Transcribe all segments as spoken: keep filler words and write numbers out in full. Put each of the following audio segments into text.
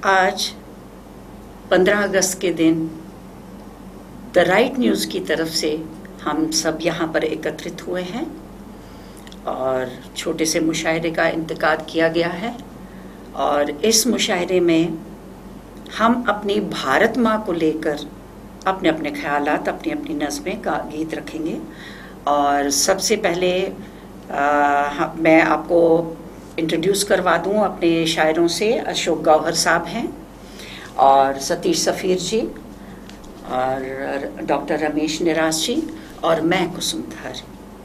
आज पंद्रह अगस्त के दिन द राइट न्यूज़ की तरफ से हम सब यहाँ पर एकत्रित हुए हैं और छोटे से मुशायरे का इंतकाद किया गया है। और इस मुशायरे में हम अपनी भारत माँ को लेकर अपने अपने ख्यालात, अपनी अपनी नज़में का गीत रखेंगे। और सबसे पहले आ, मैं आपको इंट्रोड्यूस करवा दूं अपने शायरों से। अशोक गौहर साहब हैं और सतीश सफ़ीर जी और डॉक्टर रमेश निराज जी और मैं कुसुमधर।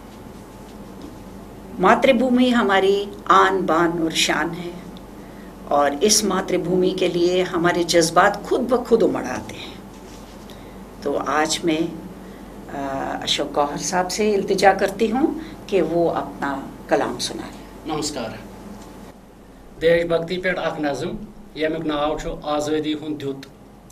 मातृभूमि हमारी आन बान और शान है और इस मातृभूमि के लिए हमारे जज्बात खुद ब खुद उमड़ आते हैं। तो आज मैं अशोक गौहर साहब से इल्तिजा करती हूँ कि वो अपना कलाम सुनाएं। नमस्कार। देशभक्ति पे अख नज़म यमुक नाव छु आज़ादी हुंद द्युत।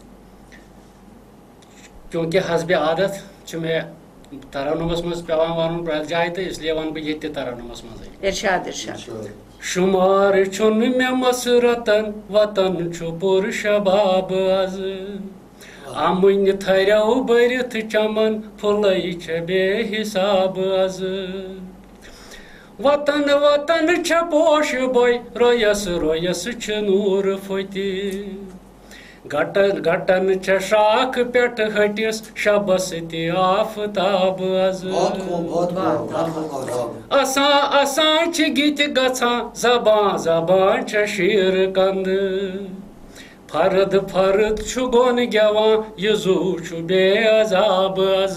क्योंकि हस्बे आदत छु मे तरन्नुमस मज पेवान वनुन प्रत जाय तो इसलिए वन बह ये तरन्नुमस मज। इरशाद इरशाद। शुमार छुन मे मसरतन वतन छु पुर शबाब अज अमुन थरौ बरिथ चमन फुलई छ बेहिसाब अज वतन वतन छ पोश बोय रोयस रोयस छ नूर फुति गटन गटन छ शाख पेट हटिस शबस ते आफताब अज असा असा छ गीत गछा जबां जबां छ शीर कंद फरद फरद छु गोन गवां यजू छु बेअजाब अज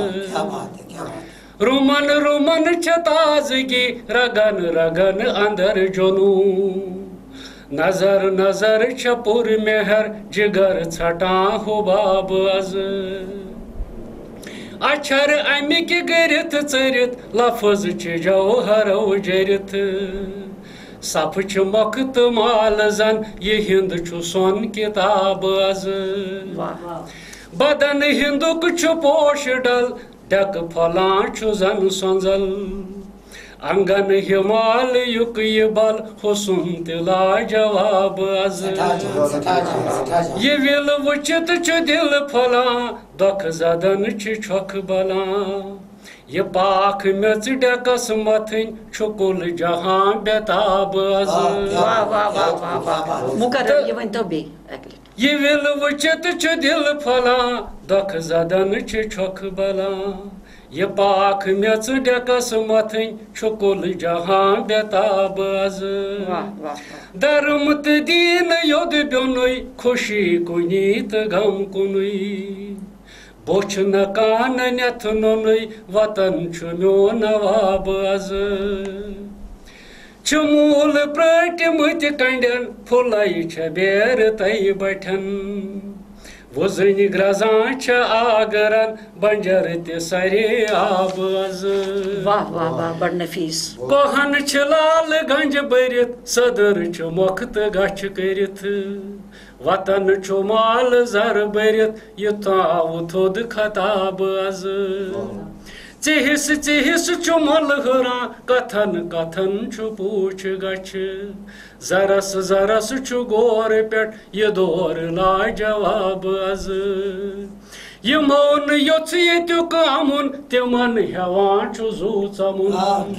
रुमन रुमन छ ताजगी रगन रगन अंदर जोनू नजर नजर छ पुर मेहर जिगर छटा हुबाब अज अक्षर अमिक गरित चरित लफज छ जौहरो जरित सफ छ मक्त माल जन ये हिंद छु सोन किताब अज बदन हिंदुक छु पोश डल डक फलां छु जन सोंजल अंगन हिमालयुक ये बल हुस्न तिला जवाब अज ये विल वचित छु दिल फलां दख जदन छु छख बलां ये पाख मेच डकस मथिन छु कुल जहां बेताब अज वाह वाह वाह वाह वाह मुकर्रम ये वन तो बे ये विल वचित छु दिल फलां दख जदन छु छख बलां ये पाख मेच डकस मथिन छु कुल जहां बेताब अज धर्म दीन योद ब्योनुई खुशी कुनीत गम कुनुई बोछ न कान नथ नोनुई वतन छु म्यो नवाब अज छु मूल प्रटमत कंडन फुलई छ बेर तई बठन वुजन ग्रजां छ आगरन बंजर ते सरे आब अज वाह वाह वाह बड़ नफीस कोहन छ लाल गंज बरित सदर छ मुक्त गछ करित वतन छु माल जर बरित ये ताव थोद खताब अज चिहिस चिहिस छु मलहरा कथन कथन छु पूछ गछ जरस जरस छु गोर पेट ये दौर लाजवाब अज ये मौन योच येत्युक अमुन तिमन हेवां छु जू चमुन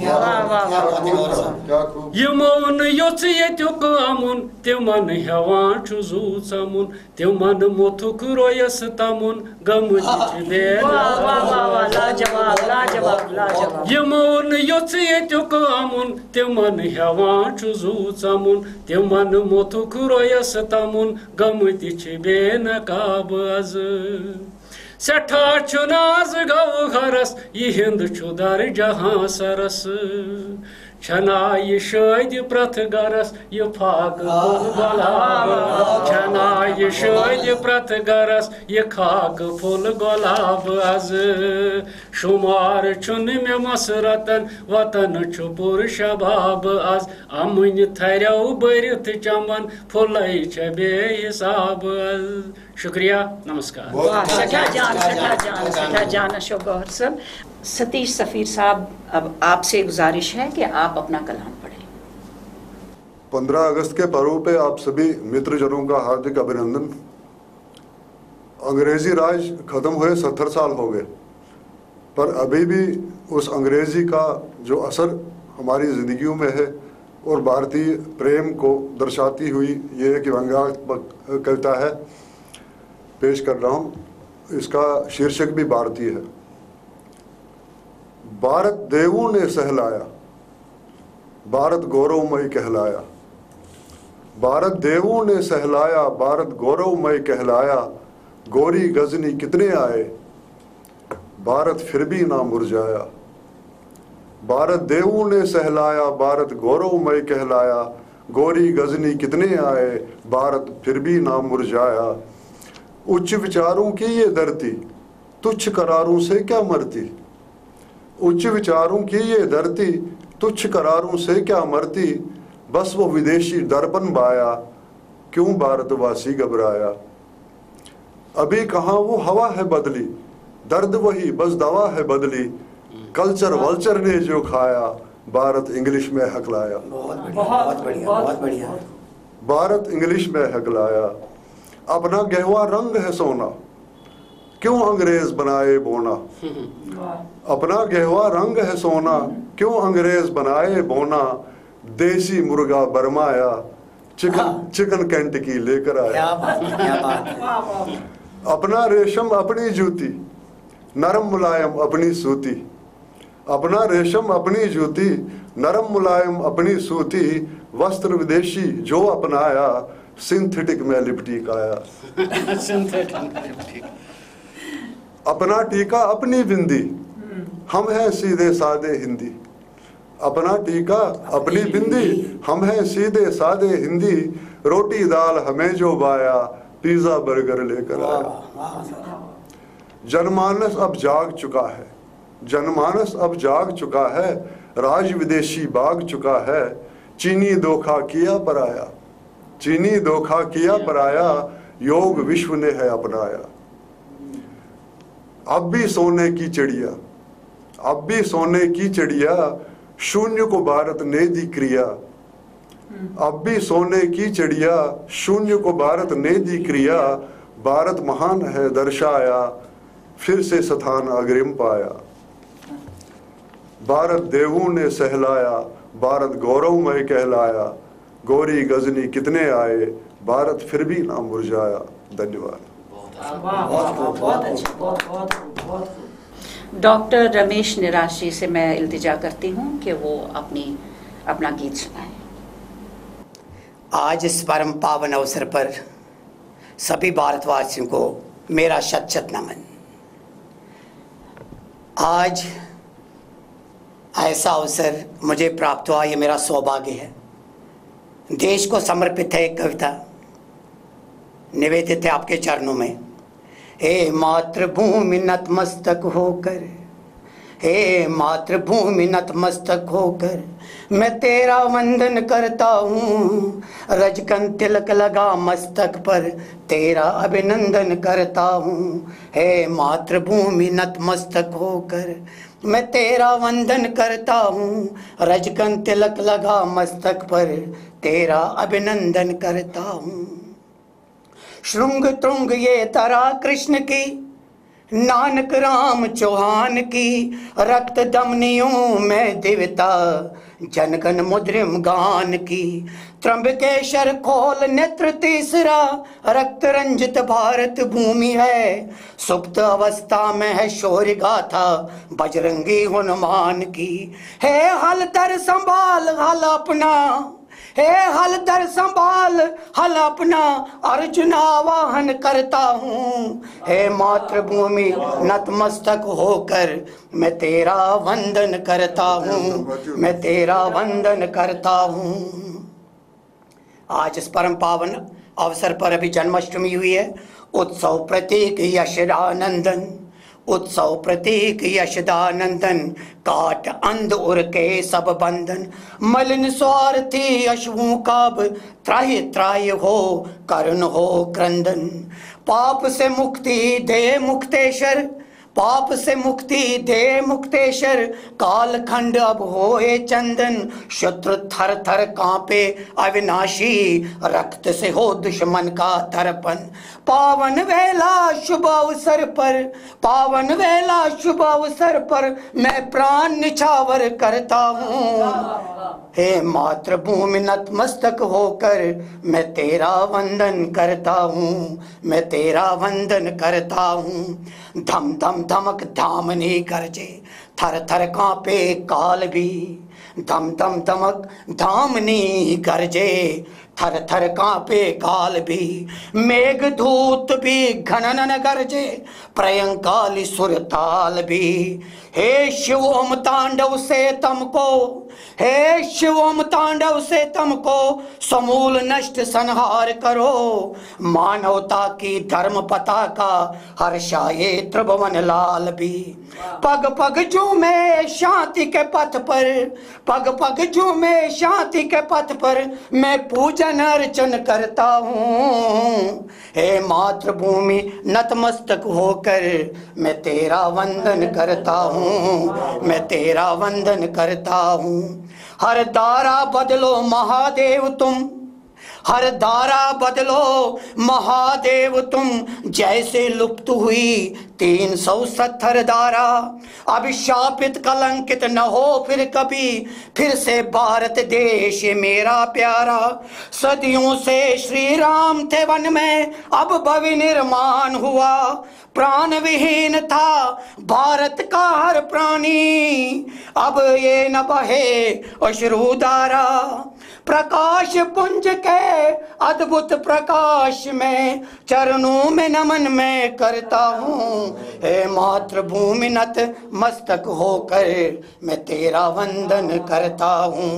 ये मौन योच येत्युक अमुन तिमन हेवां छु जू चमुन तिमन मुथुक रोयस तमुन गम छ बे लाजवाब लाजवाब लाजवाब ये मौन योच येत्युक अमुन तिमन हेवां छु जू चमुन तिमन मुथुक रोयस तमुन गम छ बे नकाब अज सठा छु नाज गौहरस ये हिंद छु दर जहां सरस छना ये शाद प्रथ गरस ये फाक गुलाब छना ये शाद प्रथ गरस ये खाक फुल गुलाब अज शुमार छुन मे मसरतन वतन छु पुर शबाब अज अमुन थरौ बरिथ चमन फुलई छ बेहिसाब अज। शुक्रिया, नमस्कार। सठा जान सठा जान सठा जान अशोक गौहर साहब। सतीश सफ़ीर साहब, अब आपसे गुजारिश है कि आप अपना कलाम पढ़ें। पंद्रह अगस्त के पर्व पे आप सभी मित्रजनों का हार्दिक अभिनंदन। अंग्रेजी राज खत्म हुए सत्तर साल हो गए, पर अभी भी उस अंग्रेजी का जो असर हमारी ज़िंदगियों में है और भारतीय प्रेम को दर्शाती हुई ये एक व्यंग्यात्मक कविता है, पेश कर रहा हूँ। इसका शीर्षक भी भारतीय है। भारत देवों ने सहलाया, भारत गौरवमय कहलाया। भारत देवों ने सहलाया, भारत गौरवमय कहलाया। गोरी गजनी कितने आए, भारत फिर भी ना मुरझाया। भारत देवों ने सहलाया, भारत गौरवमय कहलाया। गोरी गजनी कितने आए, भारत फिर भी ना मुरझाया। उच्च विचारों की ये धरती, तुच्छ करारों से क्या मरती। उच्च विचारों की ये धरती, तुच्छ करारों से क्या मरती। बस वो विदेशी दर्पण बाया, क्यों भारतवासी घबराया। अभी कहाँ वो हवा है बदली, दर्द वही बस दवा है बदली। कल्चर वल्चर ने जो खाया, भारत इंग्लिश में हकलाया। बहुत बढ़िया, बहुत बढ़िया। भारत इंग्लिश में हकलाया। अपना गहवा रंग है सोना, क्यों अंग्रेज बनाए बोना। अपना गहवा रंग है सोना, क्यों अंग्रेज बनाए बोना। देसी मुर्गा बरमाया, चिकन चिकन कैंट की लेकर आया। क्या बात, क्या बात। अपना रेशम अपनी जूती, नरम मुलायम अपनी सूती। अपना रेशम अपनी जूती, नरम मुलायम अपनी सूती। वस्त्र विदेशी जो अपनाया, सिंथेटिक में लिपटी काया। सिंथेटिक। अपना टीका अपनी बिंदी, हम हैं सीधे सादे हिंदी। अपना टीका अपनी बिंदी, हम हैं सीधे सादे हिंदी। रोटी दाल हमें जो बाया, पिज्जा बर्गर लेकर आया। जनमानस अब जाग चुका है, जनमानस अब जाग चुका है। राज विदेशी भाग चुका है। चीनी धोखा किया पराया, चीनी धोखा किया पराया। योग विश्व ने है अपनाया। अब भी सोने की चिड़िया, अब भी सोने की चिड़िया। शून्य को भारत ने दी क्रिया। अब भी सोने की चिड़िया, शून्य को भारत ने दी क्रिया। भारत महान है दर्शाया, फिर से स्थान अग्रिम पाया। भारत देवों ने सहलाया, भारत गौरवमय कहलाया। गोरी गजनी कितने आए, भारत फिर भी ना मुरझाया। धन्यवाद। बहुत अच्छा, बहुत बहुत बहुत। डॉक्टर रमेश निराश जी से मैं इल्तिजा करती हूँ कि वो अपनी अपना गीत सुनाएं। आज इस परम पावन अवसर पर सभी भारतवासियों को मेरा शत शत नमन। आज ऐसा अवसर मुझे प्राप्त हुआ, ये मेरा सौभाग्य है। देश को समर्पित है एक कविता, निवेदित है आपके चरणों में। हे मातृभूमि नतमस्तक होकर, हे मातृभूमि नतमस्तक होकर मैं तेरा वंदन करता हूँ। रजकन तिलक लगा मस्तक पर तेरा अभिनंदन करता हूँ। हे मातृभूमि नतमस्तक होकर मैं तेरा वंदन करता हूँ। रजकन तिलक लगा मस्तक पर तेरा अभिनंदन करता हूँ। श्रृंग तुंग ये तरा कृष्ण की, नानक राम चौहान की। रक्त दमनियों में दिव्यता, जनगण मुद्रिम गान की। त्र्यंबकेश्वर खोल नेत्र तीसरा, रक्त रंजित भारत भूमि है। सुप्त अवस्था में है शौर्य गाथा, बजरंगी हनुमान की। हे हलधर संभाल हल अपना, हे हलधर संभाल हल अपना। अर्जुन आवाहन करता हूँ। हे मातृभूमि नतमस्तक होकर मैं तेरा वंदन करता हूँ, मैं तेरा वंदन करता हूँ। आज इस परम पावन अवसर पर अभी जन्माष्टमी हुई है। उत्सव प्रतीक यशोदानंदन, उत्सव प्रतीक यशोदानंदन। काट अंध उर के सब बंधन, मलिन स्वार्थी अश्वों काब। त्राहि त्राहि हो करुण हो क्रंदन। पाप से मुक्ति दे मुक्तेश्वर, पाप से मुक्ति दे मुक्तेश्वर, कालखंड अब होए चंदन, शत्रु थर थर कांपे अविनाशी, रक्त से हो दुश्मन का तर्पण। पावन वेला शुभ अवसर पर, पावन वेला शुभ अवसर पर मैं प्राण निछावर करता हूँ। हे मातृभूमि नतमस्तक होकर मैं तेरा वंदन करता हूँ, मैं तेरा वंदन करता हूँ। धम धम धमक धामनी गरजे, थर थर कांपे काल भी, धम धम धमक धामनी गरजे, थर थर कांपे काल भी। मेघदूत भी घनन गरजे, प्रयंकाली सुर ताल भी। हे शिव ओम तांडव से तुमको, हे शिव ओम तांडव से तुमको समूल नष्ट संहार करो। मानवता की धर्म पताका हर्षाये त्रिभुवन लाल भी। पग पग झूमे शांति के पथ पर, पग पग झूमे शांति के पथ पर मैं पूजन अर्चन करता हूँ। हे मातृभूमि नतमस्तक होकर मैं तेरा वंदन करता हूँ, मैं तेरा वंदन करता हूँ। हर दारा बदलो महादेव तुम, हर धारा बदलो महादेव तुम, जैसे लुप्त हुई तीन सौ सत्तर धारा। अभिशापित कलंकित न हो फिर कभी, फिर से भारत देश मेरा प्यारा। सदियों से श्री राम थे वन में, अब भव्य निर्माण हुआ। प्राण विहीन था भारत का हर प्राणी, अब ये न बहे अश्रुधारा। प्रकाश पुंज के अद्भुत प्रकाश में चरणों में नमन मैं करता हूँ। हे मातृभूमि नत मस्तक होकर मैं तेरा वंदन करता हूँ।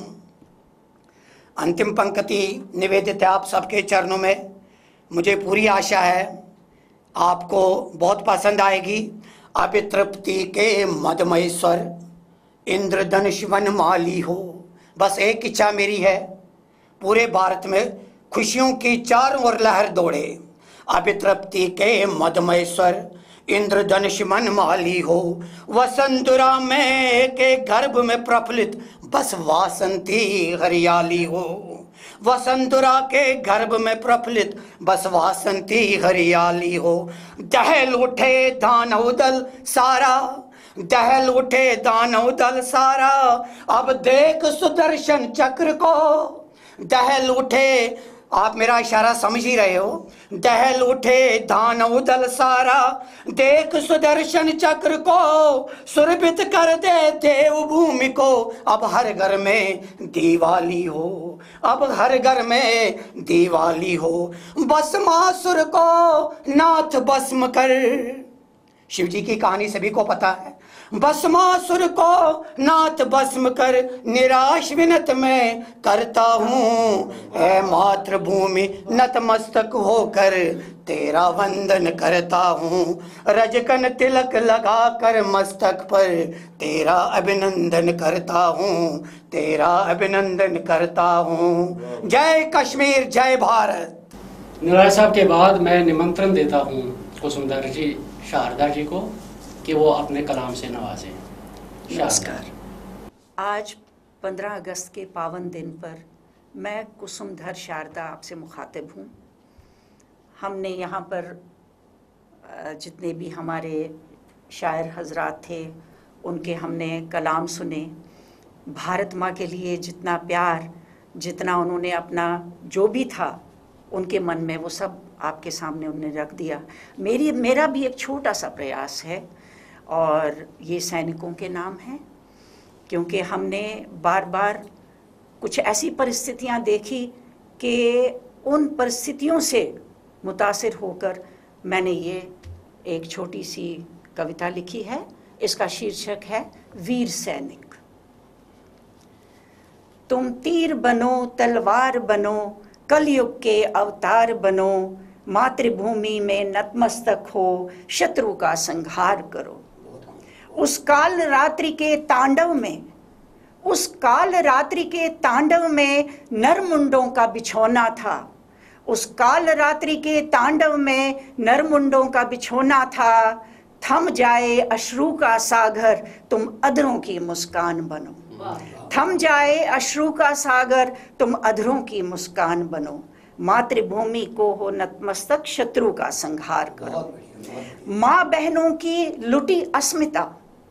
अंतिम पंक्ति निवेदित है आप सबके चरणों में। मुझे पूरी आशा है आपको बहुत पसंद आएगी। अभितृप्ति के मदमय स्वर इंद्रधनुष वन माली हो। बस एक इच्छा मेरी है, पूरे भारत में खुशियों की चारों ओर लहर दौड़े। अभितृप्ति के मदमय स्वर इंद्रधनुष मन माली हो। वसंतुरा में के गर्भ में प्रफुल्लित बस वासंती हरियाली हो। वसंतुरा के गर्भ में प्रफुल्लित बस वासंती हरियाली हो। दहल उठे दानव दल सारा, दहल उठे दानव दल सारा, अब देख सुदर्शन चक्र को। दहल उठे, आप मेरा इशारा समझ ही रहे हो। दहल उठे दानव दल सारा, देख सुदर्शन चक्र को। सुरभित कर दे देव भूमि को, अब हर घर में दिवाली हो, अब हर घर में दिवाली हो। भस्मासुर को नाथ भस्म कर, शिव जी की कहानी सभी को पता है। भस्मासुर को नाथ भस्म कर, निराश विनत मैं करता हूँ। ऐ मातृभूमि नतमस्तक होकर तेरा वंदन करता हूँ। रजकन तिलक लगा कर मस्तक पर तेरा अभिनंदन करता हूँ, तेरा अभिनंदन करता हूँ। जय कश्मीर, जय भारत। निराज साहब के बाद मैं निमंत्रण देता हूँ कुसुमधर जी शारदा जी को कि वो अपने कलाम से नवाजें। नमस्कार। आज पंद्रह अगस्त के पावन दिन पर मैं कुसुमधर शारदा आपसे मुखातिब हूँ। हमने यहाँ पर जितने भी हमारे शायर हजरात थे उनके हमने कलाम सुने। भारत माँ के लिए जितना प्यार, जितना उन्होंने अपना जो भी था उनके मन में, वो सब आपके सामने उन्होंने रख दिया। मेरी मेरा भी एक छोटा सा प्रयास है और ये सैनिकों के नाम है, क्योंकि हमने बार बार कुछ ऐसी परिस्थितियां देखी कि उन परिस्थितियों से मुतासिर होकर मैंने ये एक छोटी सी कविता लिखी है। इसका शीर्षक है वीर सैनिक। तुम तीर बनो, तलवार बनो, कलयुग के अवतार बनो, मातृभूमि में नतमस्तक हो, शत्रु का संहार करो। उस काल रात्रि के तांडव में, उस काल रात्रि के तांडव में नरमुंडों का बिछौना था। उस काल रात्रि के तांडव में नरमुंडों का बिछौना था। थम जाए अश्रु का सागर तुम अधरों की मुस्कान बनो। थम जाए अश्रु का सागर तुम अधरों की मुस्कान बनो। मातृभूमि को हो नतमस्तक शत्रु का संहार करो। माँ बहनों की लुटी अस्मिता,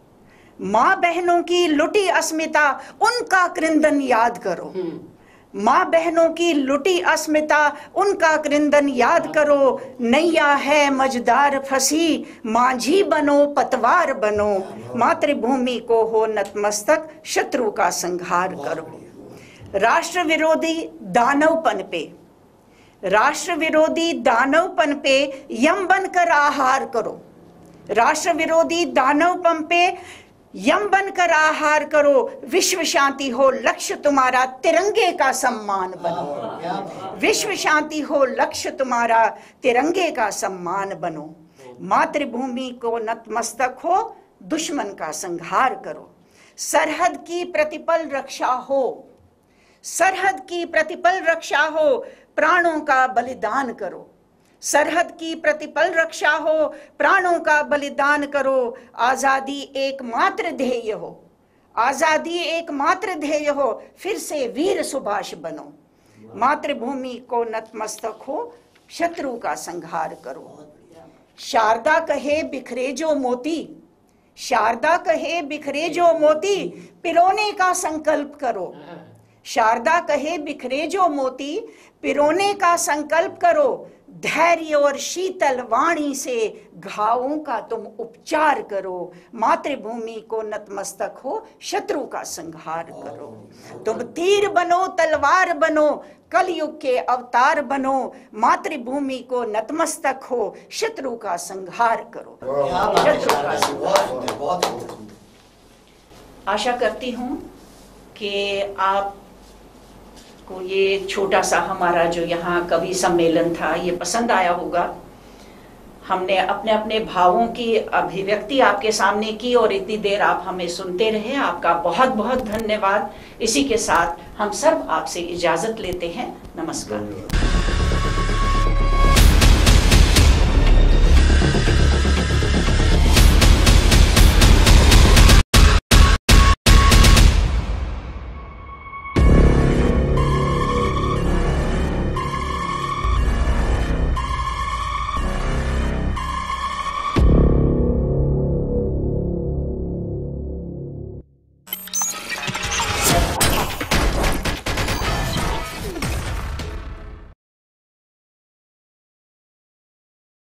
माँ बहनों की लुटी अस्मिता उनका कृंदन याद करो। माँ बहनों की लुटी अस्मिता उनका कृंदन याद करो। नैया है मझदार फंसी मांझी बनो पतवार बनो। मातृभूमि को हो नतमस्तक शत्रु का संहार करो। राष्ट्र विरोधी दानवपन पे, राष्ट्र विरोधी दानवपन पे यम बनकर आहार करो। राष्ट्र विरोधी दानवपन पे यम बनकर आहार करो। विश्व शांति हो लक्ष्य तुम्हारा तिरंगे का सम्मान बनो। विश्व शांति हो लक्ष्य तुम्हारा तिरंगे का सम्मान बनो। मातृभूमि को नतमस्तक हो दुश्मन का संहार करो। सरहद की प्रतिपल रक्षा हो, सरहद की प्रतिपल रक्षा हो प्राणों का बलिदान करो। सरहद की प्रतिपल रक्षा हो प्राणों का बलिदान करो। आजादी एकमात्र ध्येय हो, आजादी एकमात्र ध्येय हो फिर से वीर सुभाष बनो। मातृभूमि को नतमस्तक हो शत्रु का संहार करो। शारदा कहे बिखरे जो मोती, शारदा कहे बिखरे जो मोती पिरोने का संकल्प करो। शारदा कहे बिखरे जो मोती पिरोने का संकल्प करो। धैर्य और शीतल वाणी से घावों का तुम उपचार करो। मातृभूमि को नतमस्तक हो शत्रु का संहार करो। तुम तीर बनो तलवार बनो कलयुग के अवतार बनो। मातृभूमि को नतमस्तक हो शत्रु का संहार करो। शत्रु का संहार। आशा करती हूँ कि आप को ये छोटा सा हमारा जो यहाँ कवि सम्मेलन था ये पसंद आया होगा। हमने अपने अपने भावों की अभिव्यक्ति आपके सामने की और इतनी देर आप हमें सुनते रहे, आपका बहुत बहुत धन्यवाद। इसी के साथ हम सब आपसे इजाजत लेते हैं। नमस्कार।